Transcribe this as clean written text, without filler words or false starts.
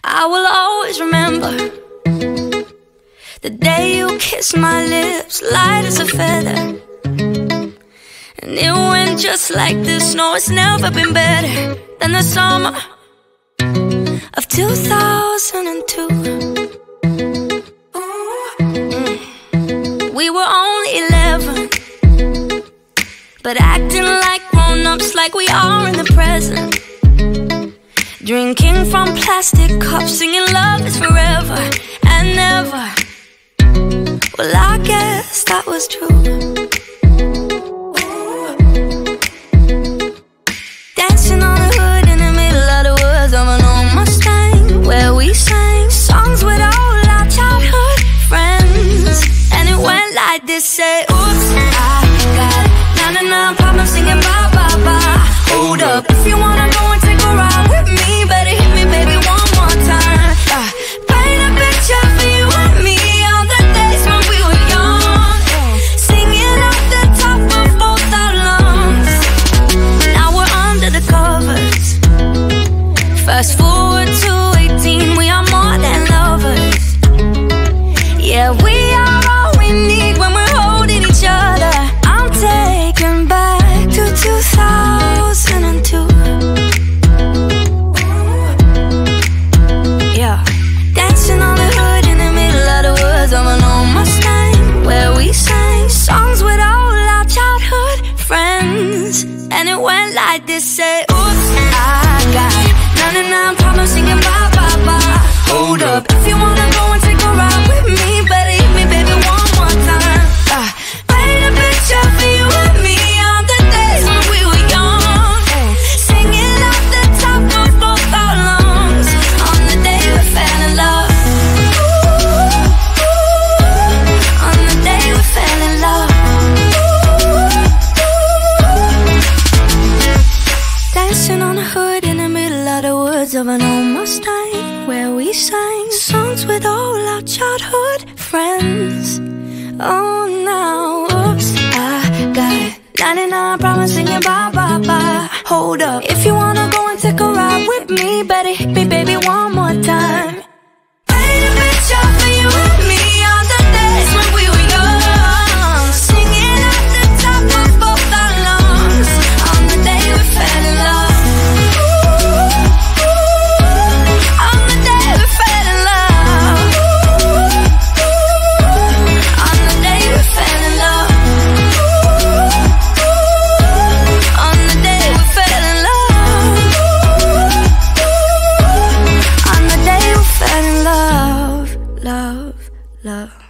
I will always remember the day you kissed my lips, light as a feather. And it went just like this. No, it's never been better than the summer of 2002. We were only 11, but acting like grown-ups, like we are in the present. Drinking from plastic cups, singing love is forever and never. Well, I guess that was true. Dancing on the hood in the middle of the woods of an old Mustang, where we sang songs with all our childhood friends. And it went like this, say, oops, I got 99 problems singing bye, bye, bye. Hold up, if you wanna go and take a ride with me, better hit me, baby, one more time. Paint a picture for you and me on the days when we were young, singing off the top of both our lungs. Now we're under the covers. Fast forward to 18, we are more than lovers. Yeah, we are all we need when we're holding each other. I'm taken back to 2002. Yeah, dancing on the hood in the middle of the woods of an old Mustang, where we sang songs with all our childhood friends. And it went like this, say, oops, I got 99 problems singing bye, bye, bye. Hold up, if you wanna go and take a ride with me, better hit me, baby, one more time. Paint a picture for you and me on the days when we were young, singing off the top of both our lungs on the day we fell in love. On the day we fell in love. Dancing on the hood in the middle of the woods of an old Mustang, where we sang songs with all our childhood friends. Oh, now, oops, I got 99 problems singing bye, bye, bye. Hold up, if you wanna go and take a ride with me, better hit me, baby, one more time. Paint a picture for you and me on the days when we were young, singing at the top of both our lungs on the day we fell in love. On the day we fell in love. On the day we fell in love. On the day we fell in love. On the day we fell in love. Love, love.